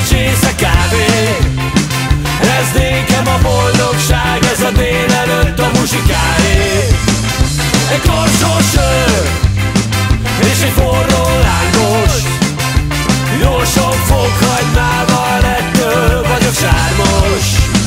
csésze kávé. Ez nékem a boldogság, ez a délelőtt a muzsikáé. Egy korsó sör és egy forró lángos, jó sok fokhagymával, ettől vagyok sármos.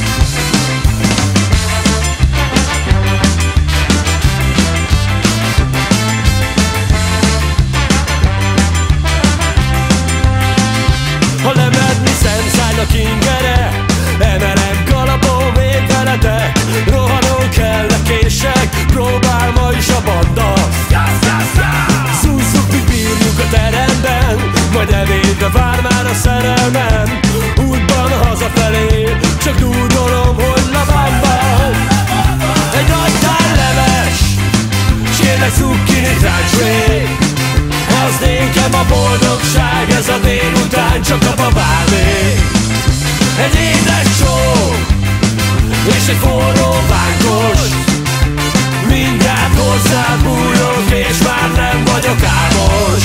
Ha lemedni Szentszárnak ingere, emelem kalapom védveletek, rohanok kell, kések, próbál ma is a banda. Szúzzuk, mi bírjuk a teremben, majd evédve vár már a szerelmem. Útban hazafelé, csak dúdolom, hogy lavamba. Egy agytál leves, s kérlek zucchini táncsvé. Az nékem a boldogság, ez a délután csak a babámé. Egy édes csók és egy forró vánkos, mindjárt hozzád bújok, és már nem vagyok álmos.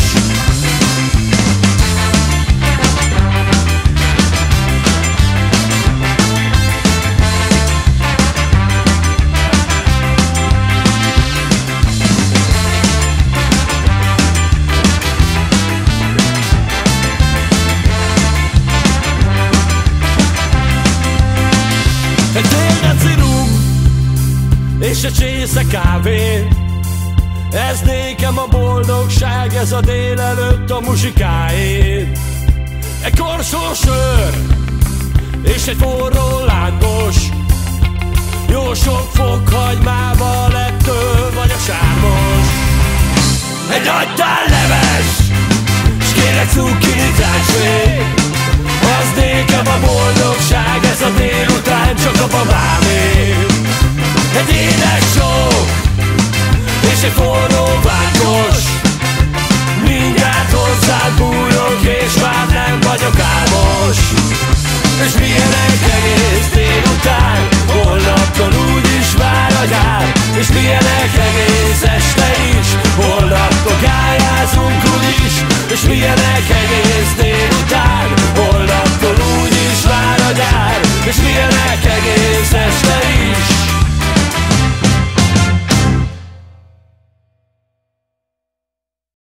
Egy délneci rum és egy csésze kávé, ez nékem a boldogság, ez a délelőtt a muzsikáé. Egy korsó sör és egy forró lángos, jó sok fokhagymával, ettől vagyok sármos. Egy agytál leves, s kérlek zucchini táncsvé. Az nékem a boldogság, ez a délután csak a babámé. Egy édes csók és egy forró vánkos, mindjárt hozzád bújok, és már nem vagyok álmos. És milyenek egész délután, holnaptól úgyis vár a gyár. És milyenek egész este is, holnaptól gályázunk úgyis. És milyenek egész délután, holnaptól úgyis vár a gyár. És milyenek egész este